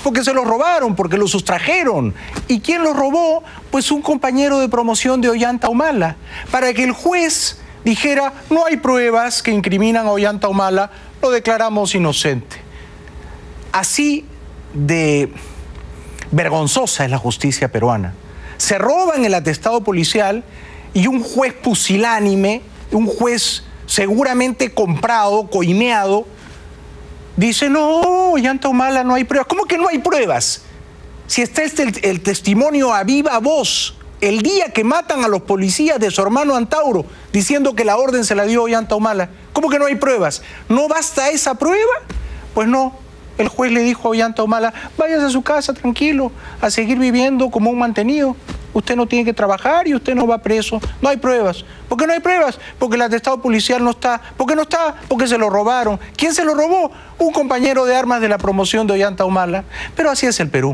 porque se los robaron, porque los sustrajeron. ¿Y quién los robó? Pues un compañero de promoción de Ollanta Humala, para que el juez dijera, no hay pruebas que incriminan a Ollanta Humala, lo declaramos inocente. Así de vergonzosa es la justicia peruana. Se roban el atestado policial y un juez pusilánime, un juez seguramente comprado, coimeado, dice, no, Ollanta Humala no hay pruebas. ¿Cómo que no hay pruebas? Si está el testimonio a viva voz, el día que matan a los policías de su hermano Antauro, diciendo que la orden se la dio Ollanta Humala. ¿Cómo que no hay pruebas? ¿No basta esa prueba? Pues no. El juez le dijo a Ollanta Humala, váyase a su casa tranquilo, a seguir viviendo como un mantenido. Usted no tiene que trabajar y usted no va preso. No hay pruebas. ¿Por qué no hay pruebas? Porque el atestado policial no está. ¿Por qué no está? Porque se lo robaron. ¿Quién se lo robó? Un compañero de armas de la promoción de Ollanta Humala. Pero así es el Perú.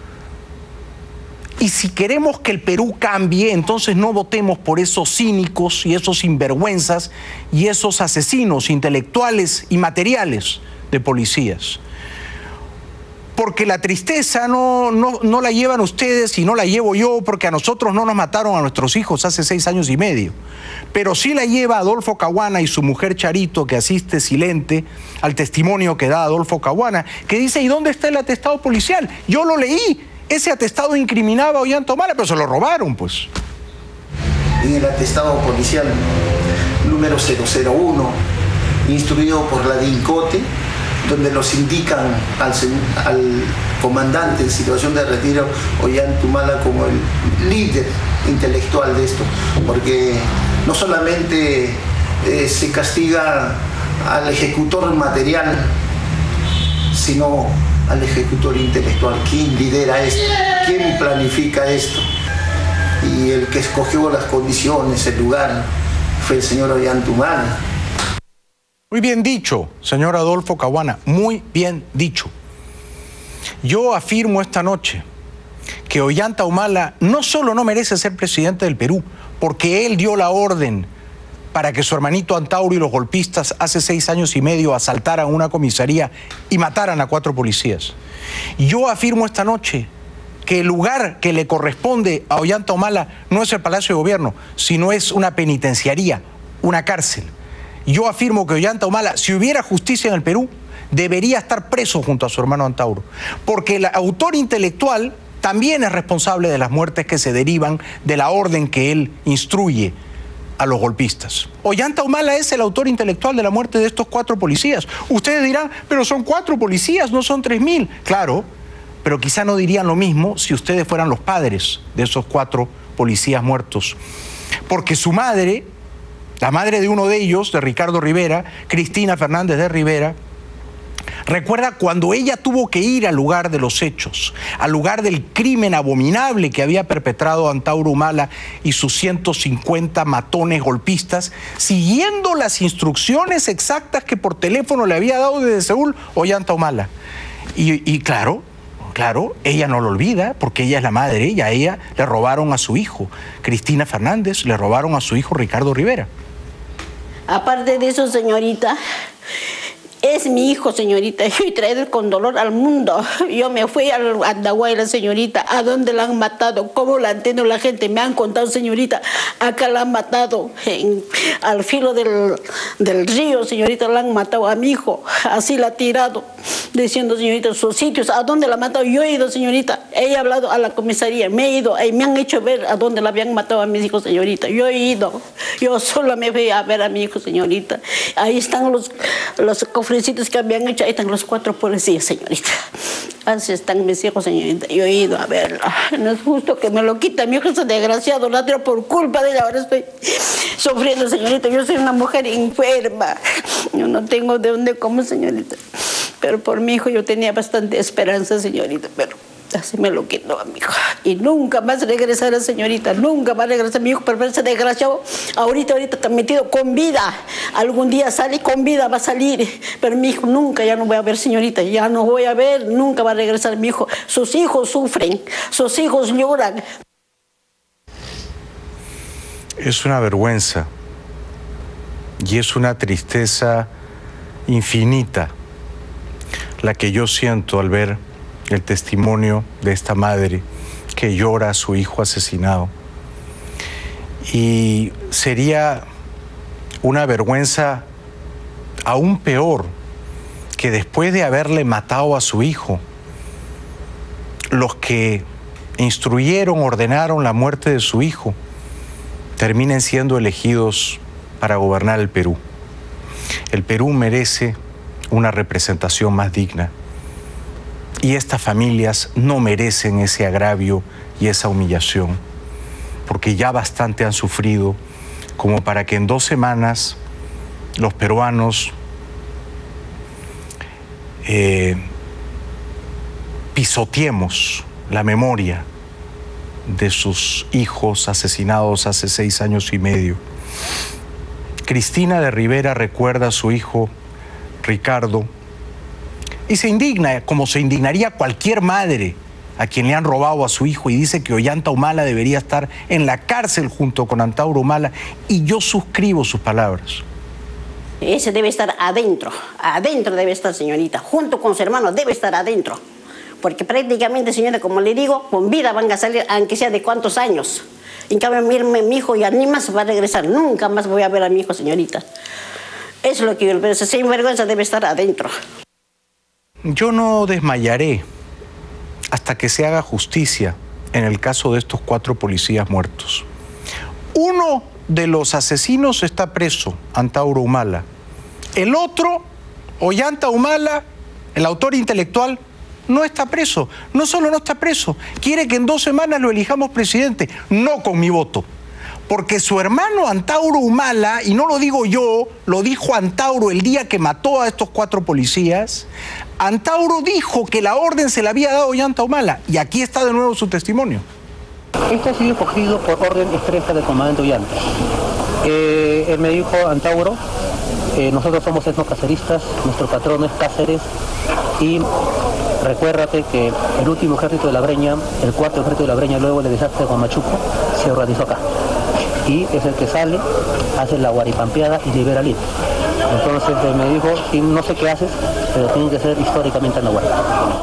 Y si queremos que el Perú cambie, entonces no votemos por esos cínicos y esos sinvergüenzas y esos asesinos intelectuales y materiales de policías. Porque la tristeza no la llevan ustedes y no la llevo yo, porque a nosotros no nos mataron a nuestros hijos hace 6 años y medio. Pero sí la lleva Adolfo Caguana y su mujer Charito, que asiste silente al testimonio que da Adolfo Caguana, que dice, ¿y dónde está el atestado policial? Yo lo leí, ese atestado incriminaba a Ollanta Humala, pero se lo robaron, pues. En el atestado policial número 001, instruido por la DINCOTE, donde nos indican al comandante en situación de retiro, Ollanta Humala, como el líder intelectual de esto, porque no solamente se castiga al ejecutor material, sino al ejecutor intelectual. ¿Quién lidera esto? ¿Quién planifica esto? Y el que escogió las condiciones, el lugar, fue el señor Ollanta Humala. Muy bien dicho, señor Adolfo Caguana, muy bien dicho. Yo afirmo esta noche que Ollanta Humala no solo no merece ser presidente del Perú, porque él dio la orden para que su hermanito Antauro y los golpistas hace 6 años y medio asaltaran una comisaría y mataran a 4 policías. Yo afirmo esta noche que el lugar que le corresponde a Ollanta Humala no es el Palacio de Gobierno, sino es una penitenciaría, una cárcel. Yo afirmo que Ollanta Humala, si hubiera justicia en el Perú, debería estar preso junto a su hermano Antauro, porque el autor intelectual también es responsable de las muertes que se derivan de la orden que él instruye a los golpistas. Ollanta Humala es el autor intelectual de la muerte de estos 4 policías. Ustedes dirán, pero son 4 policías, no son 3.000. Claro, pero quizá no dirían lo mismo si ustedes fueran los padres de esos 4 policías muertos. Porque su madre, la madre de uno de ellos, de Ricardo Rivera, Cristina Fernández de Rivera, recuerda cuando ella tuvo que ir al lugar de los hechos, al lugar del crimen abominable que había perpetrado Antauro Humala y sus 150 matones golpistas, siguiendo las instrucciones exactas que por teléfono le había dado desde Seúl Ollanta Humala. Y claro, ella no lo olvida, porque ella es la madre, y a ella le robaron a su hijo, Cristina Fernández, le robaron a su hijo Ricardo Rivera. Aparte de eso, señorita, es mi hijo, señorita. Yo he traído con dolor al mundo. Yo me fui al Andahuayla, señorita. ¿A dónde la han matado? ¿Cómo la entiendo la gente? Me han contado, señorita. Acá la han matado al filo del río, señorita. La han matado a mi hijo. Así la ha tirado. Diciendo, señorita, sus sitios. ¿A dónde la han matado? Yo he ido, señorita. He hablado a la comisaría. Me he ido. Me han hecho ver a dónde la habían matado a mis hijos, señorita. Yo he ido. Yo sola me fui a ver a mi hijo, señorita. Ahí están los cofrecitos que habían hecho. Ahí están los 4 policías, señorita. Así están mis hijos, señorita. Yo he ido a verla. No es justo que me lo quita. Mi hijo es desgraciado. La tiro por culpa de ella. Ahora estoy sufriendo, señorita. Yo soy una mujer enferma. Yo no tengo de dónde comer, señorita. Pero por mi hijo yo tenía bastante esperanza, señorita. Pero así me lo quitó a mi hijo. Y nunca más regresará, señorita. Nunca va a regresar mi hijo, pero ese desgraciado ahorita está metido con vida. Algún día sale con vida, va a salir. Pero mi hijo nunca, ya no voy a ver, señorita. Ya no voy a ver, nunca va a regresar mi hijo. Sus hijos sufren, sus hijos lloran. Es una vergüenza y es una tristeza infinita la que yo siento al ver el testimonio de esta madre que llora a su hijo asesinado. Y sería una vergüenza aún peor que después de haberle matado a su hijo, los que instruyeron, ordenaron la muerte de su hijo, terminen siendo elegidos para gobernar el Perú. El Perú merece una representación más digna y estas familias no merecen ese agravio y esa humillación, porque ya bastante han sufrido como para que en 2 semanas los peruanos pisoteemos la memoria de sus hijos asesinados hace 6 años y medio. Cristina de Rivera recuerda a su hijo Ricardo y se indigna, como se indignaría cualquier madre a quien le han robado a su hijo, y dice que Ollanta Humala debería estar en la cárcel junto con Antauro Humala, y yo suscribo sus palabras. Ese debe estar adentro debe estar, señorita, junto con su hermano debe estar adentro, porque prácticamente, señora, como le digo, con vida van a salir, aunque sea de cuántos años. En cambio, mi hijo ya ni más va a regresar, nunca más voy a ver a mi hijo, señorita. Eso es lo que yo, pero esa sinvergüenza debe estar adentro. Yo no desmayaré hasta que se haga justicia en el caso de estos 4 policías muertos. Uno de los asesinos está preso, Antauro Humala. El otro, Ollanta Humala, el autor intelectual, no está preso. No solo no está preso, quiere que en 2 semanas lo elijamos presidente, no con mi voto. Porque su hermano Antauro Humala, y no lo digo yo, lo dijo Antauro el día que mató a estos 4 policías, Antauro dijo que la orden se la había dado Ollanta Humala, y aquí está de nuevo su testimonio. Esto ha sido cogido por orden expresa del comandante Ollanta. Él me dijo, Antauro, nosotros somos etnocaceristas, nuestro patrón es Cáceres, y recuérdate que el último ejército de la Breña, el 4º ejército de la Breña, luego del desastre de Huamachuco, se organizó acá. Y es el que sale, hace la guaripampeada y libera a Lima. Entonces me dijo, no sé qué haces, pero tiene que ser históricamente Anahuaylas.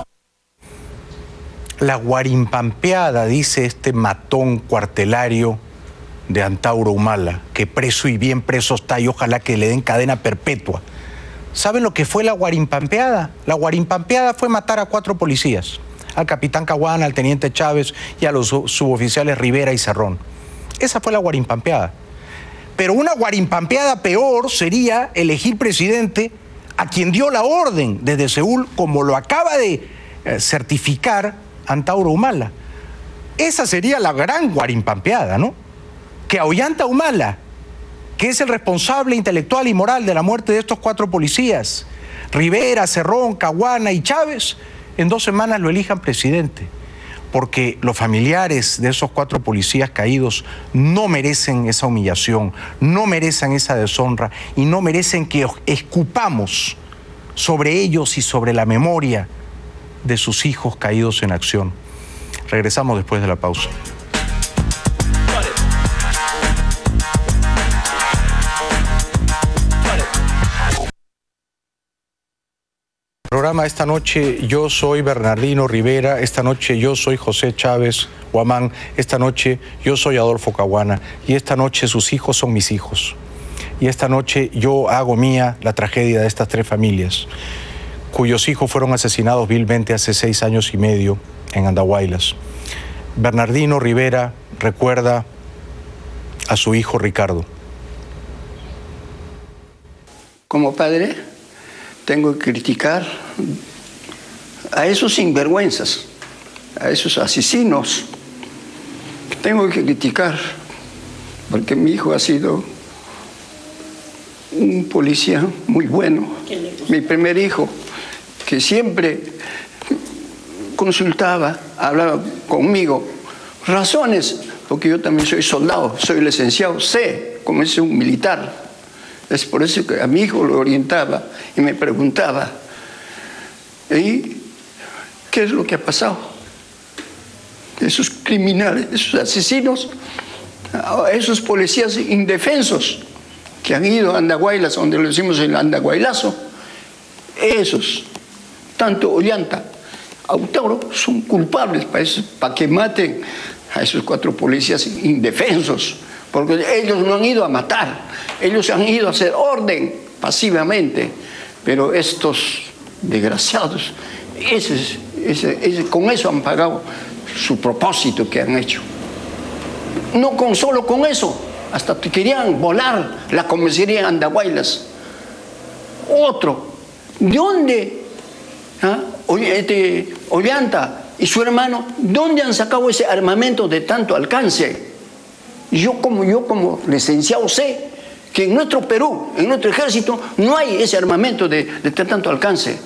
La guarimpampeada, dice este matón cuartelario de Antauro Humala, que preso y bien preso está, y ojalá que le den cadena perpetua. ¿Saben lo que fue la guarimpampeada? La guarimpampeada fue matar a 4 policías, al capitán Caguana, al teniente Chávez y a los suboficiales Rivera y Cerrón. Esa fue la guarimpampeada. Pero una guarimpampeada peor sería elegir presidente a quien dio la orden desde Seúl, como lo acaba de certificar Antauro Humala. Esa sería la gran guarimpampeada, ¿no? Que a Ollanta Humala, que es el responsable intelectual y moral de la muerte de estos 4 policías, Rivera, Cerrón, Caguana y Chávez, en 2 semanas lo elijan presidente. Porque los familiares de esos 4 policías caídos no merecen esa humillación, no merecen esa deshonra y no merecen que escupamos sobre ellos y sobre la memoria de sus hijos caídos en acción. Regresamos después de la pausa. Programa esta noche yo soy Bernardino Rivera, esta noche yo soy José Chávez Huamán, esta noche yo soy Adolfo Caguana y esta noche sus hijos son mis hijos. Y esta noche yo hago mía la tragedia de estas 3 familias, cuyos hijos fueron asesinados vilmente hace 6 años y medio en Andahuaylas. Bernardino Rivera recuerda a su hijo Ricardo. Como padre, tengo que criticar a esos sinvergüenzas, a esos asesinos. Tengo que criticar porque mi hijo ha sido un policía muy bueno. Mi primer hijo, que siempre consultaba, hablaba conmigo. Razones, porque yo también soy soldado, soy licenciado, sé cómo es un militar. Es por eso que a mi hijo lo orientaba y me preguntaba, ¿y qué es lo que ha pasado? Esos criminales, esos asesinos, esos policías indefensos que han ido a Andahuaylas, donde lo hicimos el Andahuaylazo, esos, tanto Ollanta, Antauro son culpables para que maten a esos 4 policías indefensos, porque ellos no han ido a matar, ellos han ido a hacer orden pasivamente, pero estos desgraciados, con eso han pagado su propósito que han hecho. No solo con eso, hasta querían volar la comisaría de Andahuaylas. Otro, ¿de dónde? Ollanta y su hermano, ¿dónde han sacado ese armamento de tanto alcance? Yo como licenciado sé que en nuestro Perú, en nuestro ejército, no hay ese armamento de tanto alcance.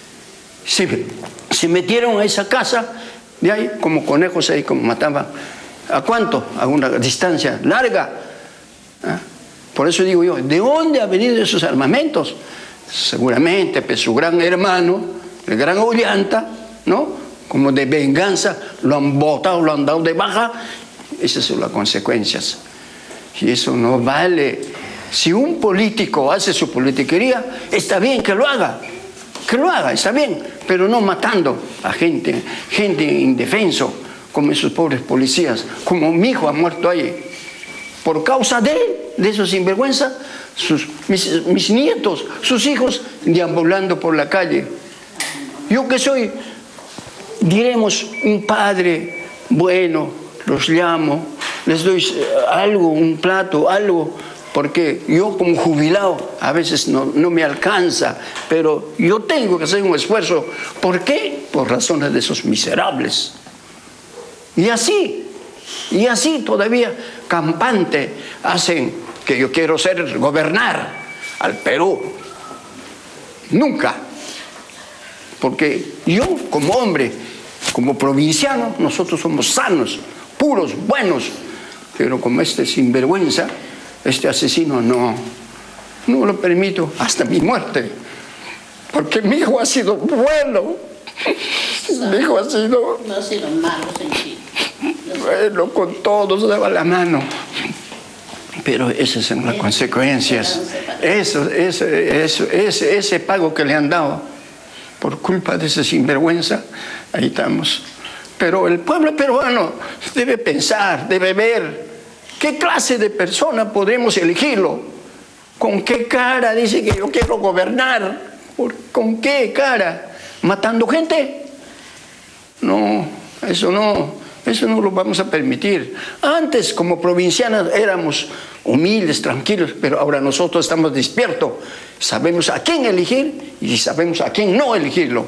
Se metieron a esa casa, de ahí como conejos ahí, como mataban. ¿A cuánto? A una distancia larga. Por eso digo yo, ¿de dónde han venido esos armamentos? Seguramente, pues, su gran hermano, el gran Ollanta, ¿no? Como de venganza, lo han botado, lo han dado de baja. Esas son las consecuencias. Y eso no vale. Si un político hace su politiquería, está bien que lo haga, está bien, pero no matando a gente indefenso, como esos pobres policías, como mi hijo ha muerto ahí. Por causa de esos sinvergüenza, mis nietos, sus hijos, deambulando por la calle. Yo que soy, diremos, un padre bueno, los llamo, les doy algo, un plato, algo, porque yo como jubilado a veces no me alcanza, pero yo tengo que hacer un esfuerzo. ¿Por qué? Por razones de esos miserables. Y así todavía campante hacen que yo quiero gobernar al Perú. Nunca. Porque yo como hombre, como provinciano, nosotros somos sanos, puros, buenos. Pero como este sinvergüenza, este asesino, no lo permito hasta mi muerte. Porque mi hijo ha sido bueno. Mi hijo ha sido... No ha sido malo, señorita. Bueno, con todos daba la mano. Pero esas son las consecuencias. Ese pago que le han dado por culpa de ese sinvergüenza, ahí estamos. Pero el pueblo peruano debe pensar, debe ver qué clase de persona podemos elegirlo. ¿Con qué cara dice que yo quiero gobernar? ¿Con qué cara? ¿Matando gente? No, eso no lo vamos a permitir. Antes, como provincianos, éramos humildes, tranquilos, pero ahora nosotros estamos despiertos. Sabemos a quién elegir y sabemos a quién no elegirlo.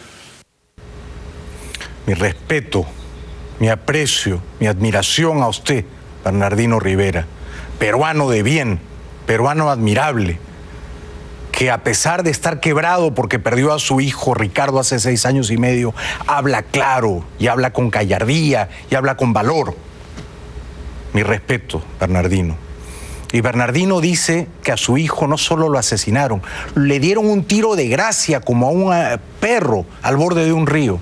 Mi respeto, mi aprecio, mi admiración a usted, Bernardino Rivera, peruano de bien, peruano admirable, que a pesar de estar quebrado porque perdió a su hijo Ricardo hace 6 años y medio, habla claro y habla con gallardía y habla con valor. Mi respeto, Bernardino. Y Bernardino dice que a su hijo no solo lo asesinaron, le dieron un tiro de gracia como a un perro al borde de un río.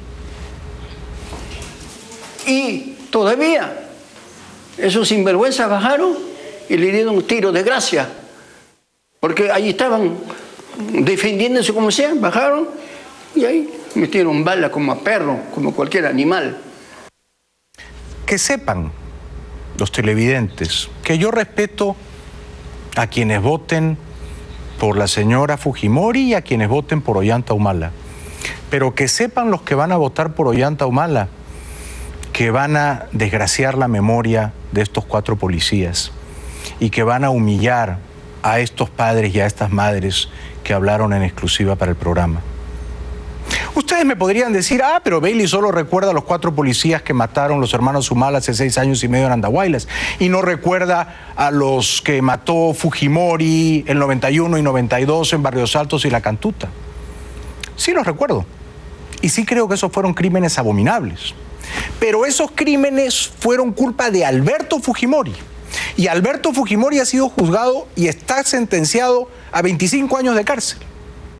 Y todavía esos sinvergüenzas bajaron y le dieron un tiro de gracia. Porque ahí estaban defendiéndose como sea, bajaron y ahí metieron bala como a perro, como cualquier animal. Que sepan los televidentes que yo respeto a quienes voten por la señora Fujimori y a quienes voten por Ollanta Humala. Pero que sepan los que van a votar por Ollanta Humala que van a desgraciar la memoria de estos 4 policías y que van a humillar a estos padres y a estas madres que hablaron en exclusiva para el programa. Ustedes me podrían decir, pero Bailey solo recuerda a los 4 policías que mataron los hermanos Humala hace 6 años y medio en Andahuaylas y no recuerda a los que mató Fujimori el 91 y 92 en Barrios Altos y La Cantuta. Sí los recuerdo y sí creo que esos fueron crímenes abominables, pero esos crímenes fueron culpa de Alberto Fujimori. Y Alberto Fujimori ha sido juzgado y está sentenciado a 25 años de cárcel.